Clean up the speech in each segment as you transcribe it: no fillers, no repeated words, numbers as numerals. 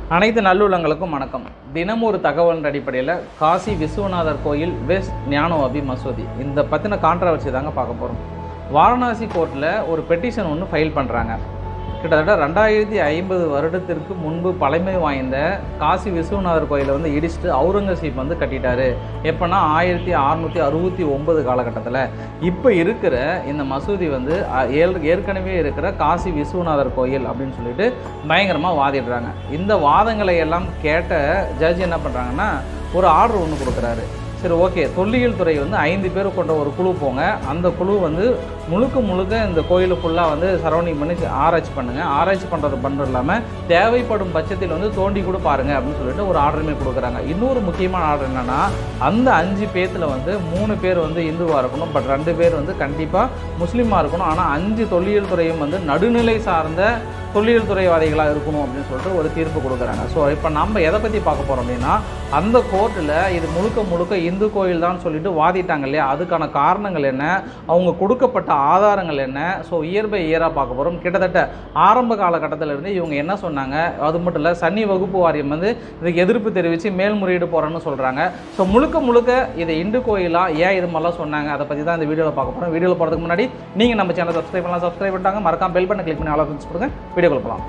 அனைத்து நல்லுள்ளங்களுக்கும் வணக்கம். தினம் ஒரு தகவல் அடிப்படையில் காசி விஸ்வநாதர் கோயில் வெஸ்ட் ஞானவாபி மசூதி இந்த பற்றின கான்ட்ரவர்சி தாங்க பார்க்க போகிறோம். வாரணாசி கோர்ட்டில் ஒரு பெட்டிஷன் ஒன்று ஃபைல் பண்ணுறாங்க. கிட்டத்தட்ட 2050 வருடத்திற்கு முன்பு பழமை வாய்ந்த காசி விஸ்வநாதர் கோயிலை வந்து இடிச்சுட்டு அவுரங்கசீப் வந்து கட்டிட்டாரு. எப்போனா 1669 காலகட்டத்தில். இப்போ இருக்கிற இந்த மசூதி வந்து ஏற்கனவே இருக்கிற காசி விஸ்வநாதர் கோயில் அப்படின்னு சொல்லிட்டு பயங்கரமாக வாதிடுறாங்க. இந்த வாதங்களை எல்லாம் கேட்ட ஜட்ஜ் என்ன பண்ணுறாங்கன்னா ஒரு ஆர்டர் ஒன்று கொடுக்குறாரு. சரி, ஓகே, தொல்லியல் துறை வந்து 5 பேர் கொண்ட ஒரு குழு போங்க. அந்த குழு வந்து முழுக்க இந்த கோயிலு ஃபுல்லாக வந்து சரௌண்டிங் பண்ணி ஆராய்ச்சி பண்ணுங்கள். ஆராய்ச்சி பண்ணுறது இல்லாமல் தேவைப்படும் பட்சத்தில் வந்து தோண்டி கூட பாருங்கள் அப்படின்னு சொல்லிட்டு ஒரு ஆர்டருமே கொடுக்குறாங்க. இன்னொரு முக்கியமான ஆர்டர் என்னென்னா, அந்த 5 பேர்த்தில் வந்து 3 பேர் வந்து இந்துவாக இருக்கணும், பட் 2 பேர் வந்து கண்டிப்பாக முஸ்லீமாக இருக்கணும். ஆனால் 5 தொல்லியல் துறையும் வந்து நடுநிலை சார்ந்த தொல்லியல் துறைவாதிகளாக இருக்கணும் அப்படின்னு சொல்லிட்டு ஒரு தீர்ப்பு கொடுக்குறாங்க. ஸோ இப்போ நம்ம எதை பற்றி பார்க்க போகிறோம் அப்படின்னா, அந்த கோர்ட்டில் இது முழுக்க இந்து கோயில் தான் சொல்லிட்டு வாதிட்டாங்க இல்லையா, அதுக்கான காரணங்கள் என்ன, அவங்க கொடுக்கப்பட்ட ஆதாரங்கள் என்ன, ஸோ இயர் பை இயராக பார்க்க போகிறோம். கிட்டத்தட்ட ஆரம்ப காலகட்டத்தில் இருந்து இவங்க என்ன சொன்னாங்க, அது மட்டும் இல்லை, சன்னி வகுப்பு வாரியம் வந்து இதுக்கு எதிர்ப்பு தெரிவித்து மேல்முறையீடு போகிறேன்னு சொல்கிறாங்க. ஸோ முழுக்க இது இந்து கோயிலாக ஏன் இது மாதிரிலாம் சொன்னாங்க, அதை பற்றி தான் இந்த வீடியோவில் பார்க்க போகிறோம். வீடியோவில் போகிறதுக்கு முன்னாடி நீங்கள் நம்ம சேனல் சப்ஸ்கிரைப் பண்ணலாம், சப்ஸ்கிரைப் பண்ணிட்டாங்க, மறக்காம பெல் பட்டன் கிளிக் பண்ணி ஆல் ஆப்ஷன்ஸ் கொடுங்க. வீடியோ கொடுக்கலாம்.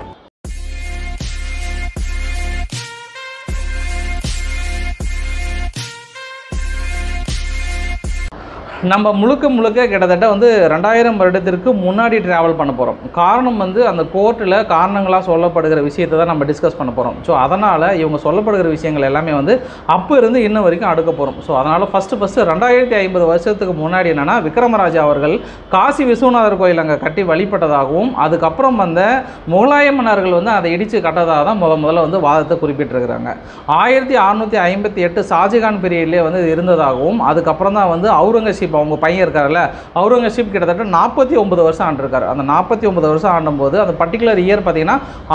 நம்ம முழுக்க கிட்டத்தட்ட வந்து 2000 வருடத்திற்கு முன்னாடி ட்ராவல் பண்ண போகிறோம். காரணம் வந்து அந்த கோர்ட்டில் காரணங்களாக சொல்லப்படுகிற விஷயத்தை தான் நம்ம டிஸ்கஸ் பண்ண போகிறோம். ஸோ அதனால் இவங்க சொல்லப்படுகிற விஷயங்கள் எல்லாமே வந்து அப்போ இருந்து இன்ன வரைக்கும் அடுக்க போகிறோம். ஸோ அதனால் ஃபஸ்ட்டு 2050 வருஷத்துக்கு முன்னாடி என்னென்னா, விக்ரமராஜா அவர்கள் காசி விஸ்வநாதர் கோயில் அங்கே கட்டி வழிபட்டதாகவும், அதுக்கப்புறம் வந்த முகலாய மன்னர்கள் வந்து அதை இடித்து கட்டதாக தான் முதல்ல வந்து வாதத்தை குறிப்பிட்டிருக்கிறாங்க. 1658 ஷாஜகான் பீரியட்லேயே வந்து இருந்ததாகவும், அதுக்கப்புறம் தான் வந்து அவுரங்கசீப் அவங்க பையன் இருக்காருல்ல, அவுரங்கசீப் கிட்டத்தட்ட 49 வருஷம் ஆண்டிருக்காரு. அந்த 49 வருஷம் ஆண்டும்போது அந்த பர்டிகுலர் இயர் பார்த்தீங்கன்னா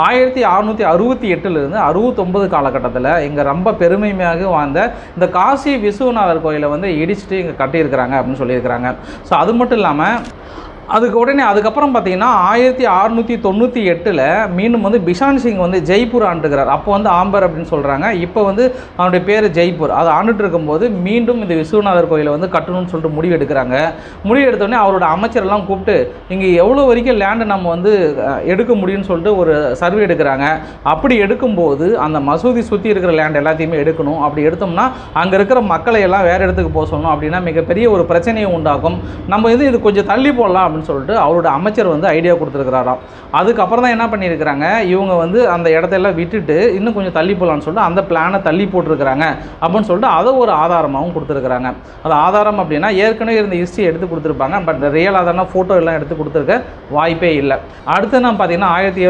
1668 69 காலகட்டத்தில் இங்கே ரொம்ப பெருமையாக வாழ்ந்த இந்த காசி விஸ்வநாதர் கோயிலை வந்து இடிச்சுட்டு இங்கே கட்டியிருக்கிறாங்க அப்படின்னு சொல்லியிருக்கிறாங்க. ஸோ அது மட்டும் இல்லாமல் அதுக்கப்புறம் பார்த்தீங்கன்னா 1698 மீண்டும் வந்து பிஷான் சிங் வந்து ஜெய்ப்பூர் ஆண்டுகிறார். அப்போ வந்து ஆம்பர் அப்படின்னு சொல்கிறாங்க, இப்போ வந்து அவனுடைய பேர் ஜெய்ப்பூர். அதை ஆண்டுட்டு இருக்கும்போது மீண்டும் இந்த விஸ்வநாதர் கோயிலை வந்து கட்டணும்னு சொல்லிட்டு முடிவு எடுக்கிறாங்க. முடிவு எடுத்தோடனே அவரோட அமைச்சரெல்லாம் கூப்பிட்டு இங்கே எவ்வளோ வரைக்கும் லேண்டை நம்ம வந்து எடுக்க முடியும்னு சொல்லிட்டு ஒரு சர்வே எடுக்கிறாங்க. அப்படி எடுக்கும்போது அந்த மசூதி சுற்றி இருக்கிற லேண்ட் எல்லாத்தையுமே எடுக்கணும். அப்படி எடுத்தோம்னா அங்கே இருக்கிற மக்களை எல்லாம் வேறு இடத்துக்கு போக சொல்லணும், அப்படின்னா மிகப்பெரிய ஒரு பிரச்சனையை உண்டாகும். நம்ம இது கொஞ்சம் தள்ளி போடலாம் அப்படின்னு சொல்லிட்டு அவரோட அமைச்சர் வந்து ஐடியா கொடுத்துருக்கிறாராம். அதுக்கப்புறம் தான் என்ன பண்ணியிருக்கிறாங்க, இவங்க வந்து அந்த இடத்தையெல்லாம் விட்டுட்டு இன்னும் கொஞ்சம் தள்ளி போகலான்னு சொல்லிட்டு அந்த பிளானை தள்ளி போட்டிருக்கிறாங்க அப்படின்னு சொல்லிட்டு அதை ஒரு ஆதாரமாகவும் கொடுத்துருக்குறாங்க. அது ஆதாரம் அப்படின்னா ஏற்கனவே இருந்த ஹிஸ்ட்ரி எடுத்து கொடுத்துருப்பாங்க, பட் ரியல் ஆதாரம் ஃபோட்டோ எல்லாம் எடுத்து கொடுத்துருக்க வாய்ப்பே இல்லை. அடுத்து நம்ம பார்த்தீங்கன்னா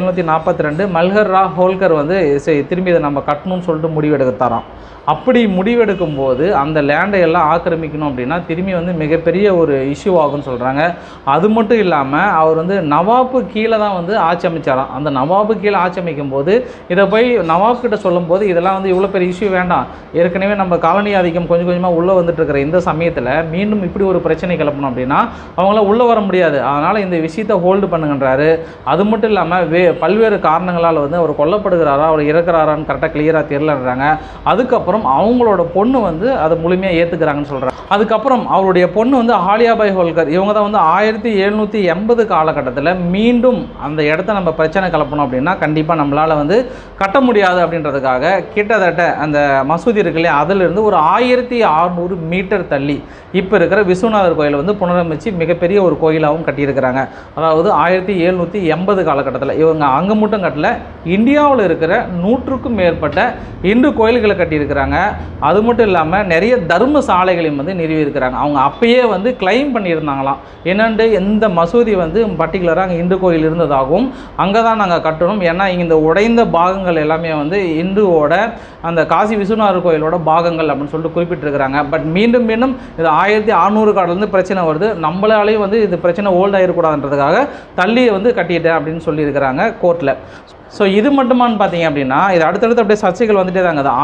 1742 மல்ஹர் ரா ஹோல்கர் வந்து திரும்பி இதை நம்ம கட்டணும்னு சொல்லிட்டு முடிவெடுத்தாராம். அப்படி முடிவெடுக்கும் போது அந்த லேண்டை எல்லாம் ஆக்கிரமிக்கணும் அப்படின்னா திரும்பி வந்து மிகப்பெரிய ஒரு இஷ்யூ ஆகும்னு சொல்கிறாங்க. அது மட்டும் இல்லாமல் அவர் வந்து நவாப்பு கீழே தான் வந்து ஆட்சி அமைச்சாராம். அந்த நவாப்பு கீழே ஆட்சி அமைக்கும் போது இதை போய் நவாப் கிட்ட சொல்லும் போது இதெல்லாம் வந்து இவ்வளோ பெரிய இஷ்யூ வேண்டாம், ஏற்கனவே நம்ம காலனி ஆதிக்கம் கொஞ்சம் கொஞ்சமாக உள்ளே வந்துட்டு இருக்கிற இந்த சமயத்தில் மீண்டும் இப்படி ஒரு பிரச்சனை கிளப்பணும் அப்படின்னா அவங்களாம் உள்ளே வர முடியாது, அதனால் இந்த விஷயத்தை ஹோல்டு பண்ணுங்கன்றாரு. அது மட்டும் இல்லாமல் பல்வேறு காரணங்களால் வந்து அவர் கொல்லப்படுகிறாரா அவர் இறக்குறாரான்னு கரெக்டாக கிளியராக தெரியலன்றாங்க. அதுக்கப்புறம் அவங்களோட பொண்ணு வந்து அதை முழுமையாக ஏற்றுக்கிறாங்கன்னு சொல்கிறாங்க. அதுக்கப்புறம் அவருடைய பொண்ணு வந்து ஆலியாபாய் ஹோல்கர், இவங்க தான் வந்து 1780 காலகட்டத்தில் மீண்டும் அந்த இடத்த நம்ம பிரச்சனை கலப்பணும் அப்படின்னா கண்டிப்பாக நம்மளால் வந்து கட்ட முடியாது அப்படின்றதுக்காக கிட்டத்தட்ட அந்த மசூதி இருக்கு இல்லையா, அதிலிருந்து ஒரு 1600 மீட்டர் தள்ளி இப்போ இருக்கிற விஸ்வநாதர் கோயிலை வந்து புனரமைச்சு மிகப்பெரிய ஒரு கோயிலாகவும் கட்டியிருக்கிறாங்க. அதாவது 1780 காலகட்டத்தில் இவங்க அங்கே மட்டும் கட்டல, இந்தியாவில் இருக்கிற 100க்கும் மேற்பட்ட இந்து கோயில்களை கட்டியிருக்கிறாங்க. அது மட்டும் இல்லாமல் நிறைய தர்ம சாலைகளையும் வந்து நிறுவியிருக்கிறாங்க. அவங்க அப்பயே வந்து கிளைம் பண்ணியிருந்தாங்களாம், என்னென்று இந்த மசூதி வந்து பர்டிகுலராக அங்கே இந்து கோயில் இருந்ததாகவும் அங்கே தான் நாங்கள் கட்டணும், ஏன்னா இந்த உடைந்த பாகங்கள் எல்லாமே வந்து இந்துவோட அந்த காசி விஸ்வநாதர் கோயிலோட பாகங்கள் அப்படின்னு சொல்லிட்டு குறிப்பிட்டிருக்கிறாங்க. பட் மீண்டும் இது 1600 காலத்துலேருந்து பிரச்சனை வருது, நம்மளாலேயும் வந்து இது பிரச்சனை ஓல்ட் ஆகிடக்கூடாதுன்றதுக்காக தள்ளியை வந்து கட்டிட்டேன் அப்படின்னு சொல்லியிருக்கிறாங்க கோர்ட்டில். ஸோ இது மட்டுமான்னு பார்த்தீங்க அப்படின்னா இது அடுத்தடுத்து அப்படியே சர்ச்சைகள் வந்துட்டே தாங்க. அது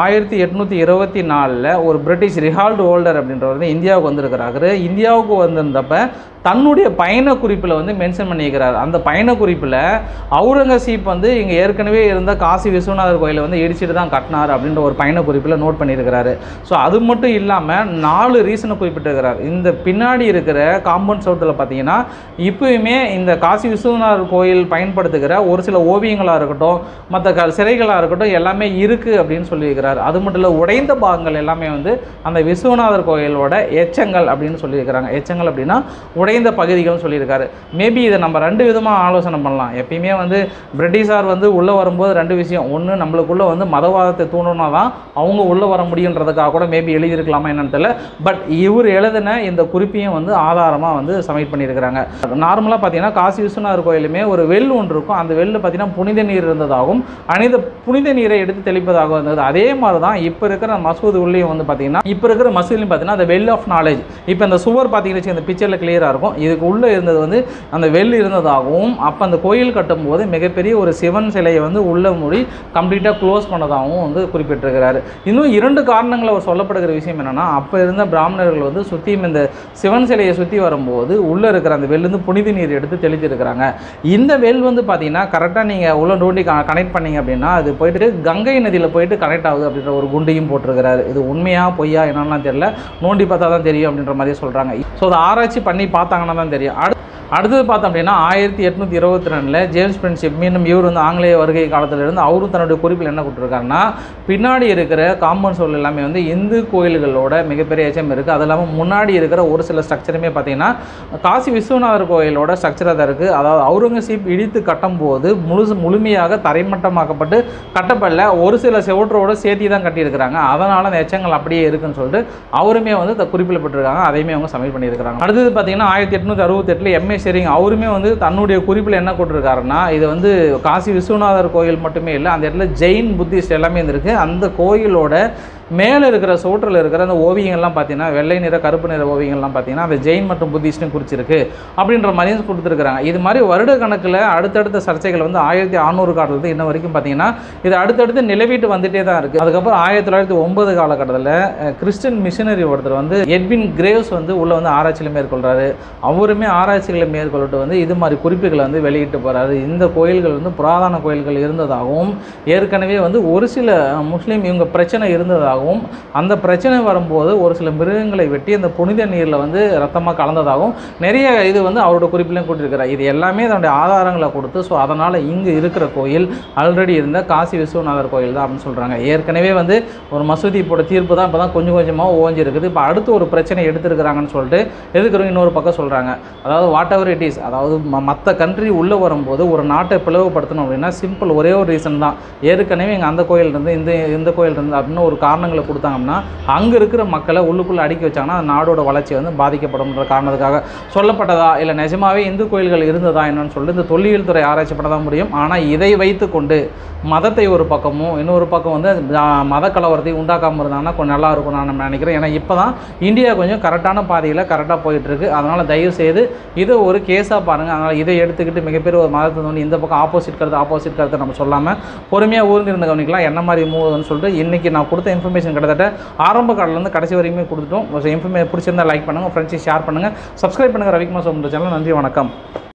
1824 ஒரு பிரிட்டிஷ் ரிஹால்டு ஹோல்டர் அப்படின்றவர் வந்து இந்தியாவுக்கு வந்திருக்கிறாரு. இந்தியாவுக்கு வந்திருந்தப்ப தன்னுடைய பயண குறிப்பில் வந்து மென்ஷன் பண்ணியிருக்கிறார். அந்த பயண குறிப்பில் அவுரங்கசீப் வந்து இங்கே ஏற்கனவே இருந்த காசி விஸ்வநாதர் கோயிலை வந்து இடிச்சிட்டு தான் கட்டினார் அப்படின்ற ஒரு பயண குறிப்பில் நோட் பண்ணியிருக்கிறாரு. ஸோ அது மட்டும் இல்லாமல் 4 ரீசனை குறிப்பிட்டிருக்கிறார். இந்த பின்னாடி இருக்கிற காம்பவுண்ட் சவுத்தில் பார்த்தீங்கன்னா இப்போயுமே இந்த காசி விஸ்வநாதர் கோயில் பயன்படுத்துகிற ஒரு சில ஓவியங்களாக இருக்கட்டும், மற்ற சிலைகளாக இருக்கட்டும் எல்லாமே இருக்குது அப்படின்னு சொல்லியிருக்கிறார். அது மட்டும் இல்லை, உடைந்த பாகங்கள் எல்லாமே வந்து அந்த விஸ்வநாதர் கோயிலோட எச்சங்கள் அப்படின்னு சொல்லியிருக்கிறாங்க. எச்சங்கள் அப்படின்னா உடைந்த பகுதிகள்னு சொல்லியிருக்காரு. மேபி இதை நம்ம 2 விதமாக ஆலோசனை பண்ணலாம். எப்பயுமே வந்து பிரிட்டிஷார் வந்து உள்ளே வரும்போது 2 விஷயம். ஒன்று, நம்மளுக்குள்ளே வந்து மதவாதத்தை தூண்டணும்னா தான் அவங்க உள்ளே வர முடியுன்றதுக்காக கூட மேபி எழுதியிருக்கலாமா என்னன்னு தெரியல. பட் இவர் எழுதின இந்த குறிப்பையும் வந்து ஆதாரமாக வந்து சப்மிட் பண்ணியிருக்கிறாங்க. நார்மலாக பார்த்தீங்கன்னா காசி விஸ்வநாதர் கோயிலுமே ஒரு வெல் ஒன்று இருக்கும். அந்த வெள்ளு பார்த்தீங்கன்னா புனித நீர் இருந்ததாகவும் புனித நீரை எடுத்து தெளிப்பதாக இருந்தது. அதே மாதிரி தான் இப்போ இருக்கிற மசூதி உள்ளேயும் வந்து பார்த்தீங்கன்னா இப்போ இருக்கிற மசூதிலையும் பார்த்தீங்கன்னா அந்த வெல் ஆஃப் நாலேஜ். இப்போ அந்த சுவர் பார்த்தீங்கன்னா இந்த பிக்சரில் கிளியராக இருக்கும். இதுக்கு உள்ளே இருந்தது வந்து அந்த வெல் இருந்ததாகவும் அப்போ அந்த கோயில் கட்டும்போது மிகப்பெரிய ஒரு சிவன் சிலையை வந்து உள்ள மூடி கம்ப்ளீட்டாக க்ளோஸ் பண்ணதாகவும் வந்து குறிப்பிட்டிருக்கிறாரு. இன்னும் 2 காரணங்கள் அவர் சொல்லப்படுகிற விஷயம் என்னென்னா, அப்போ இருந்த பிராமணர்கள் வந்து சுற்றியும் இந்த சிவன் சிலையை சுற்றி வரும்போது உள்ளே இருக்கிற அந்த வெல் வந்து புனித நீர் எடுத்து தெளித்திருக்கிறாங்க. இந்த வெல் வந்து பார்த்தீங்கன்னா கரெக்டாக நீங்கள் உள்ள நோண்டி கனெக்ட் பண்ணீங்க அப்படின்னா அது போயிட்டு கங்கை நதியில் போயிட்டு கனெக்ட் ஆகுது அப்படின்ற ஒரு குண்டையும் போட்டிருக்கிறாரு. இது உண்மையா பொய்யா என்னன்னா தெரியல, நோண்டி பார்த்தா தான் தெரியும் அப்படின்ற மாதிரி சொல்கிறாங்க. ஸோ அதை ஆராய்ச்சி பண்ணி பார்த்தாங்கன்னா தான் தெரியும். அடுத்தது பார்த்தோம் அப்படின்னா 1822 ஜேம்ஸ் பிரின்ஷிப், மீண்டும் இவர் வந்து ஆங்கிலேய வருகை காலத்திலிருந்து அவரும் தன்னுடைய குறிப்பில் என்ன கொடுத்துருக்காருன்னா, பின்னாடி இருக்கிற காம்பவுண்ட் சோல் எல்லாமே வந்து இந்து கோயில்களோட மிகப்பெரிய எச்சம் இருக்குது. அது இல்லாமல் முன்னாடி இருக்கிற ஒரு சில ஸ்ட்ரக்சருமே பார்த்தீங்கன்னா காசி விஸ்வநாதர் கோயிலோட ஸ்ட்ரக்சராக தான் இருக்குது. அதாவது அவுரங்கசீப் இடித்து கட்டும்போது முழுமையாக தரைமட்டமாக்கப்பட்டு கட்டப்படல, ஒரு சில செவற்றோடு சேர்த்தி தான் கட்டியிருக்கிறாங்க. அதனால் அந்த எச்சங்கள் அப்படியே இருக்குன்னு சொல்லிட்டு அவருமே வந்து குறிப்பில் பெற்றிருக்காங்க. அதையுமே அவங்க சப்மிட் பண்ணியிருக்கிறாங்க. அடுத்தது பார்த்தீங்கன்னா 1868 எம்ஏ சரிங்க, அவருமே வந்து தன்னுடைய குறிப்பில் என்ன கொடுத்துருக்காருன்னா, இது வந்து காசி விஸ்வநாதர் கோயில் மட்டுமே இல்லை, அந்த இடத்துல ஜெயின் புத்திஸ்ட் எல்லாமே இருந்திருக்கு. அந்த கோயிலோட மேலே இருக்கிற சோற்றில் இருக்கிற அந்த ஓவியங்கள்லாம் பார்த்தீங்கன்னா வெள்ளை நிற கருப்பு நிற ஓவியங்கள்லாம் பார்த்தீங்கன்னா அந்த ஜெயின் மற்றும் புத்திஸ்ட்னு குறிச்சிருக்கு அப்படின்ற மாதிரியும் கொடுத்துருக்குறாங்க. இது மாதிரி வருட கணக்கில் அடுத்தடுத்த சர்ச்சைகள் வந்து 1600 காலத்துலேருந்து இன்ன வரைக்கும் பார்த்தீங்கன்னா இது அடுத்தடுத்து நிலவிட்டு வந்துட்டே தான் இருக்குது. அதுக்கப்புறம் 1909 காலகட்டத்தில் கிறிஸ்டின் மிஷனரி ஒருத்தர் வந்து எட்வின் கிரேவ்ஸ் வந்து உள்ள வந்து ஆராய்ச்சியில் மேற்கொள்கிறாரு. அவருமே ஆராய்ச்சிகளை மேற்கொள்ளிட்டு வந்து இது மாதிரி குறிப்புகளை வந்து வெளியிட்டு போகிறாரு. இந்த கோயில்கள் வந்து புராதன கோயில்கள் இருந்ததாகவும் ஏற்கனவே வந்து ஒரு சில முஸ்லீம் இவங்க பிரச்சனை இருந்ததாகவும் அந்த பிரச்சனை வரும்போது ஒரு சில மிருகங்களை வெட்டி அந்த புனித நீரில் வந்து ரத்தமாக கலந்ததாகவும் நிறைய இது வந்து அவரோட குறிப்பிலையும் கொடுத்துருக்கிறார். இது எல்லாமே அதனுடைய ஆதாரங்களை கொடுத்து ஸோ அதனால் இங்கே இருக்கிற கோயில் ஆல்ரெடி இருந்த காசி விஸ்வநாதர் கோயில் தான் அப்படின்னு சொல்கிறாங்க. ஏற்கனவே வந்து ஒரு மசூதி போட தீர்ப்பு தான் இப்போ தான் கொஞ்சம் கொஞ்சமாக ஓஞ்சிருக்குது. இப்போ அடுத்து ஒரு பிரச்சனை எடுத்துருக்கிறாங்கன்னு சொல்லிட்டு எதுக்குறவங்க இன்னொரு பக்கம் சொல்கிறாங்க. அதாவது வாட் எவர் இட் இஸ், அதாவது மற்ற கண்ட்ரி உள்ளே வரும்போது ஒரு நாட்டை பிளவுபடுத்தணும் அப்படின்னா சிம்பிள் ஒரே ஒரு ரீசன் தான். ஏற்கனவே இங்கே அந்த கோயில் இருந்து இந்த கோயில் இருந்து அப்படின்னு ஒரு காரணங்களை கொடுத்தாங்கன்னா அங்கே இருக்கிற மக்களை உள்ளுக்குள்ளே அடிக்க வச்சாங்கன்னா அந்த நாடோட வளர்ச்சி வந்து பாதிக்கப்படும்ன்ற காரணத்துக்காக சொல்லப்பட்டதா இல்லை நிஜமாவே இந்து கோயில்கள் இருந்ததா என்னன்னு சொல்லிட்டு இந்த தொல்லியல் துறை ஆராய்ச்சி பண்ண தான் முடியும். ஆனால் இதை வைத்து கொண்டு மதத்தை ஒரு பக்கமும் இன்னொரு பக்கம் வந்து மத கலவரத்தை உண்டாக்காமல் இருந்தாங்கன்னா கொஞ்சம் நல்லா இருக்கும் நான் நினைக்கிறேன். ஏன்னா இப்போ தான் இந்தியா கொஞ்சம் கரெக்டான பாதையில் கரெக்டாக போயிட்டுருக்கு. அதனால் தயவு செய்து இதை ஒரு கேஸாக பாருங்கள். அதனால் இதை எடுத்துக்கிட்டு மிகப்பெரிய ஒரு மதத்தை வந்து இந்த பக்கம் ஆப்போசிட் கருத்தை நம்ம சொல்லாமல் பொறுமையாக ஊர்ந்திருந்து கவனிக்கலாம் என்ன மாதிரி மூவ்னு சொல்லிட்டு. இன்றைக்கி நான் கொடுத்த இன்ஃபர்மேஷன் கிட்டத்தட்ட ஆரம்ப காலிலேருந்து கடைசி வரைக்குமே கொடுத்துட்டோம். இன்ஃபர்மேஷன் பிடிச்சிருந்தால் லைக் பண்ணுங்கள், ஃப்ரெண்ட்ஸை ஷேர் பண்ணுங்கள், சப்ஸ்கிரைப் பண்ணுங்கள் ரவிக்குமார் சேனல். நன்றி, வணக்கம்.